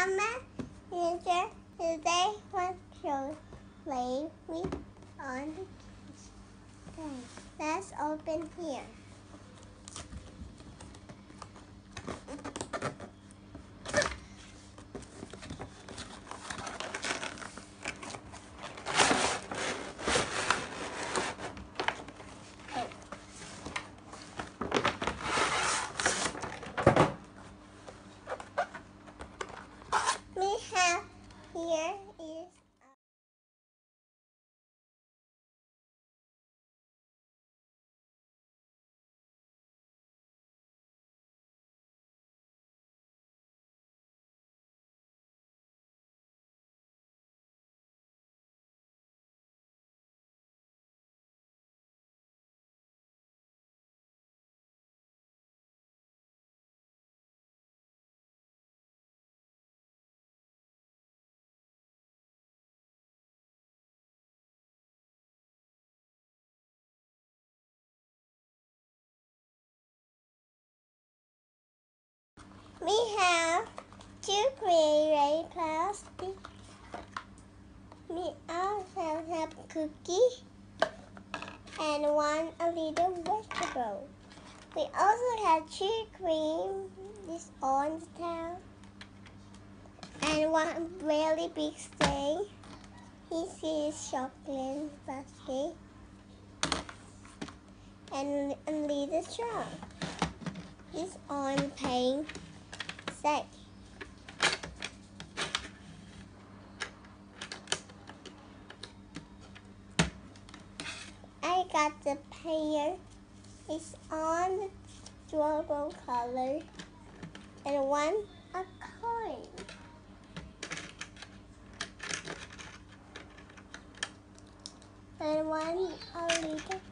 Mama, Ninja, today want to play with on the keys. Okay, let's open here. We have here is we have two gray plastic. We also have cookie and one a little vegetable. We also have two cream, this orange town, and one really big stain. This is chocolate basket and a little straw. This on paint set. I got the pair. It's on the durable color and one a coin. And one a little